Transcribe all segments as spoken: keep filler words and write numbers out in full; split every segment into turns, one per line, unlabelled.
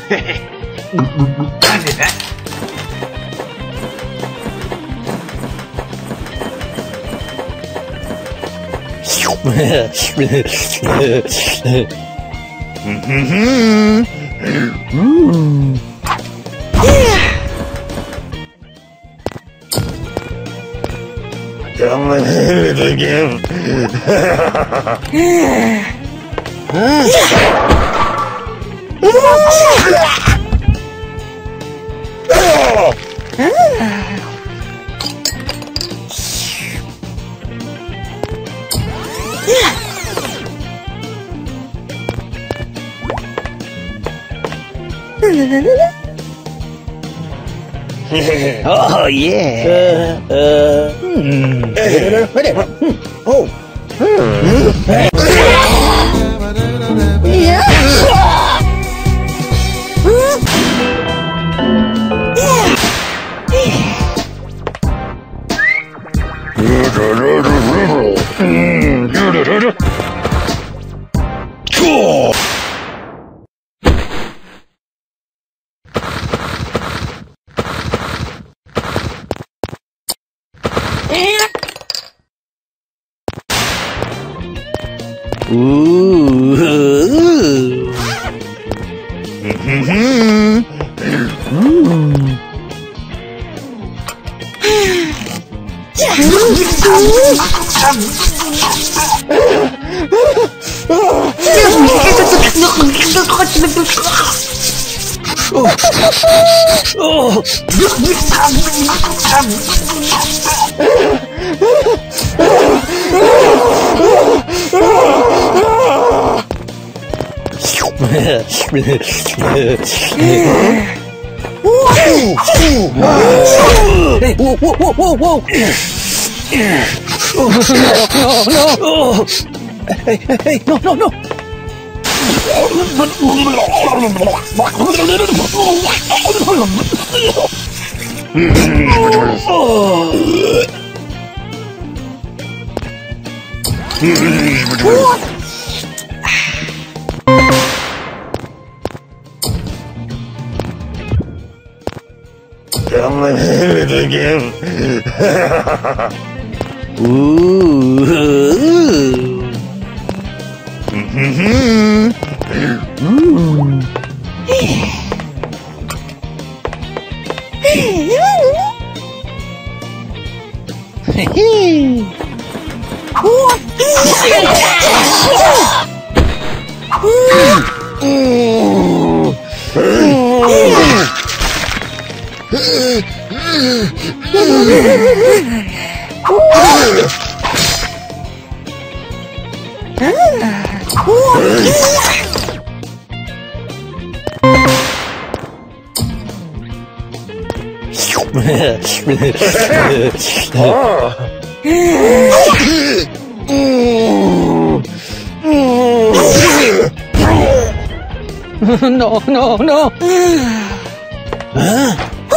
Come and hit it again.
Oh yeah. Uh, uh, hmm. Oh. Yeah. Cool. Ooh. Mm-hmm. Mm. Oh. Hey, whoa, whoa, whoa, whoa, whoa! Oh, no, no, no! Hey, hey, hey, no, no, no! Come and hit it again. Ooh. Mm-hmm. Mm. No, no, no. Huh?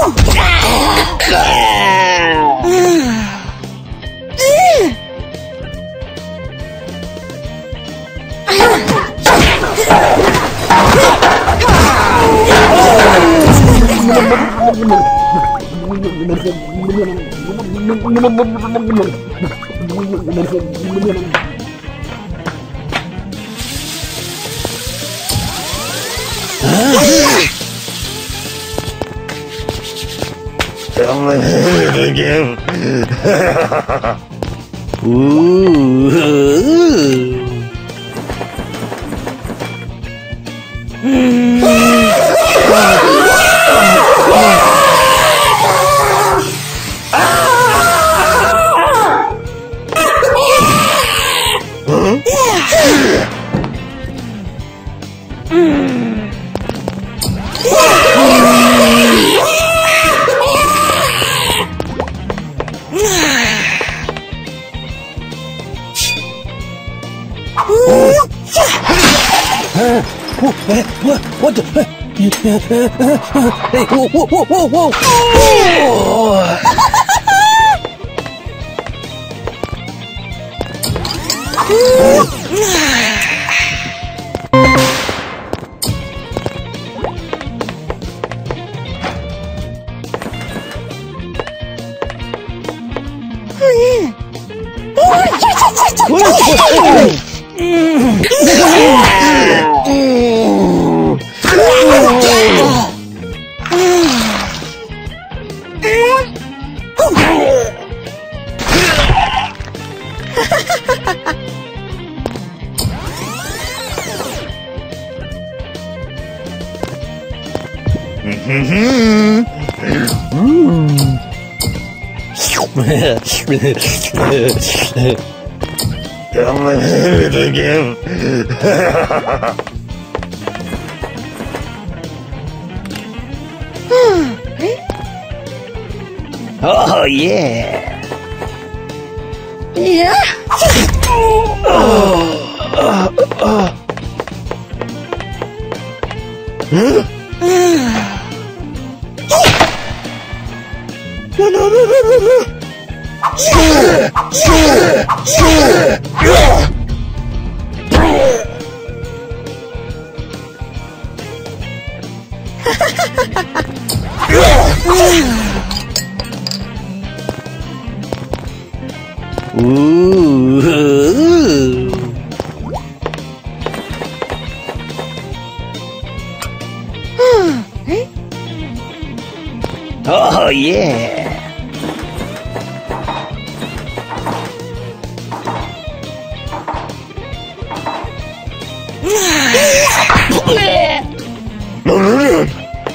Come and hit it again. Ooh. What? What the? Hey! Whoa! Whoa! Whoa! Whoa! Whoa! Oh.
Come on, hit it again.
Oh, yeah.
Yeah.
Oh. Oh. Oh.
Huh? No, no, no, no, no, no.
Ooh. Oh, yeah.
No, no, no.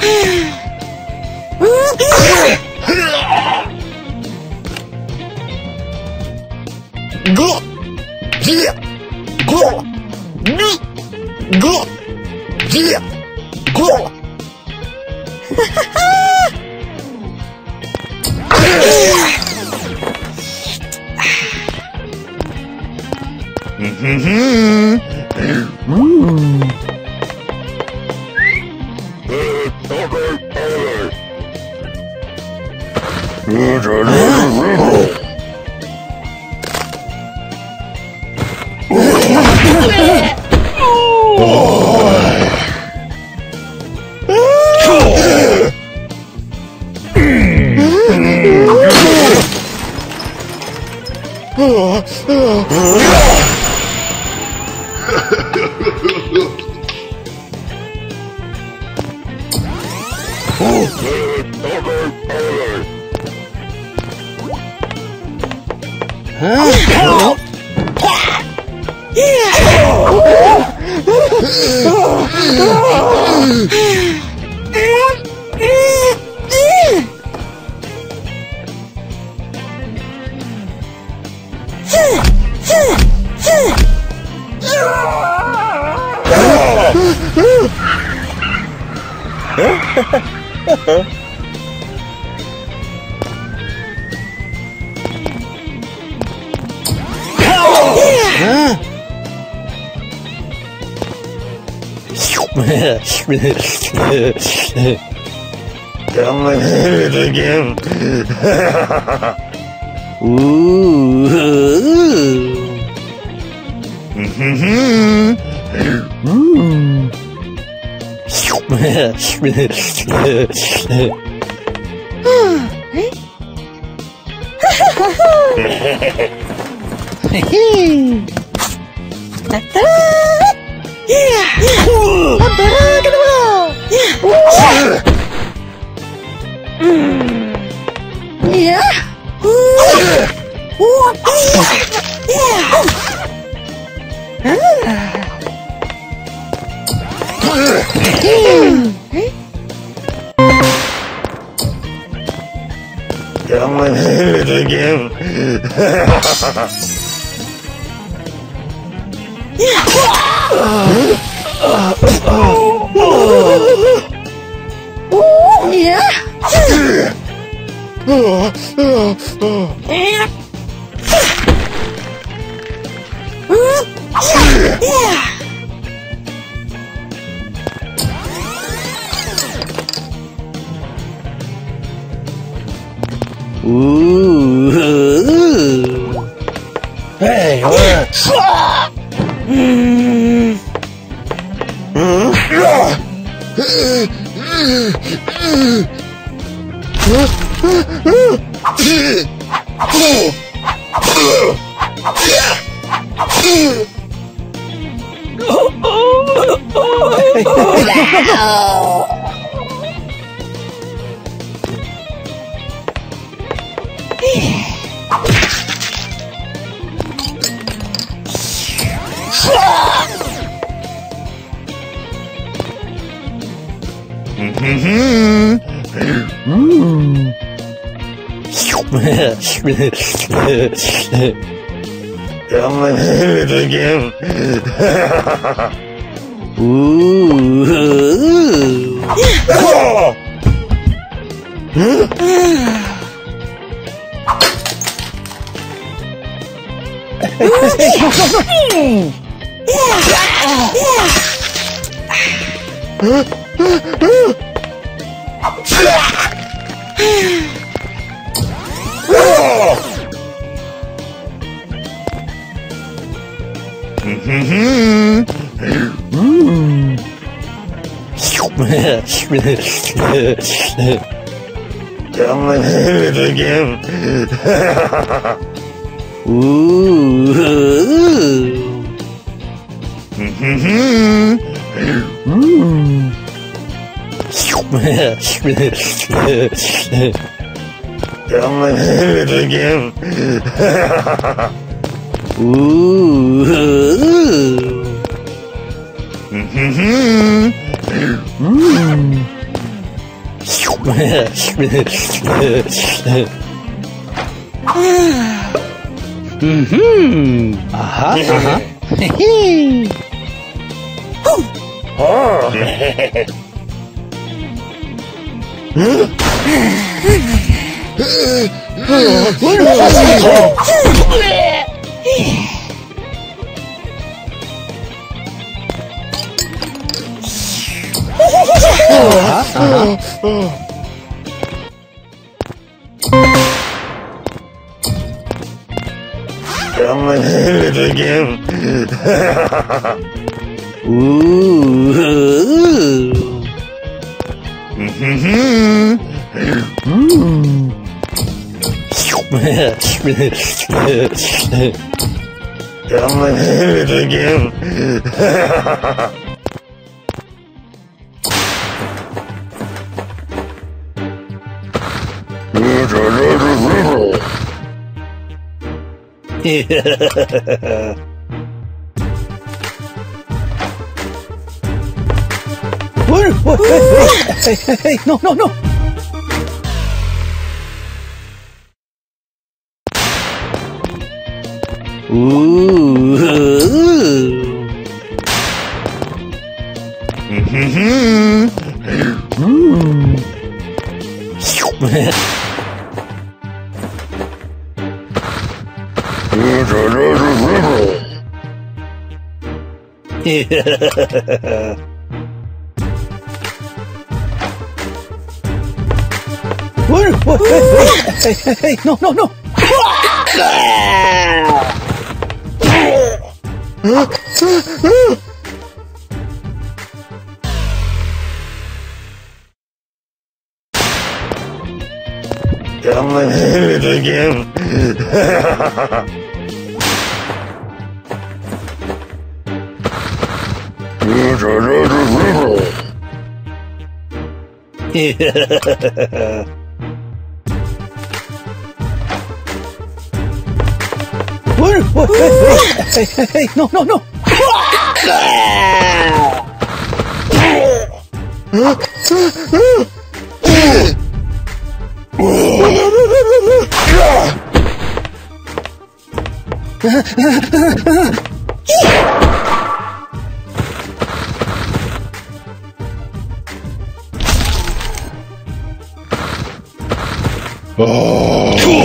Go. Yeah. Go. Me. Go. Yeah. Go. Mm-hmm. Mm. Come on, hit it again.
Ooh.
Mm-hmm. Mm. Come on, hit it again.
Ooh. Hey, what?
Mm. Come and hit it again.
Ooh.
Oh! Come and hit it again.
Ooh.
Come and hit it again.
Ooh. Mhm. Aha, aha. Hehe.
Oh.
Aha, aha.
Come and hit it again.
Ooh.
Come and hit it again.
What? What? Hey, hey, hey, no, no, no. Ooh. What? What? Hey, hey, hey, no, no, no.
Come and hit it again.
What? What? Hey, hey, hey, no, no, no.
Oh.